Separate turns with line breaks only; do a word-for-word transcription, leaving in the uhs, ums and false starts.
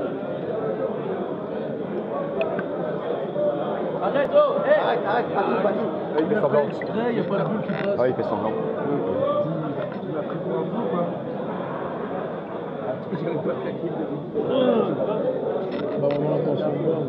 Arrête, oh hey.
Arrête, arrête, pas tout, pas tout.
Il fait semblant.
Extrait, il n'y a pas de boule qui passe.
Ouais, il fait semblant.
Tu l'as pris pour un fou, quoi.
Bah, on a attention.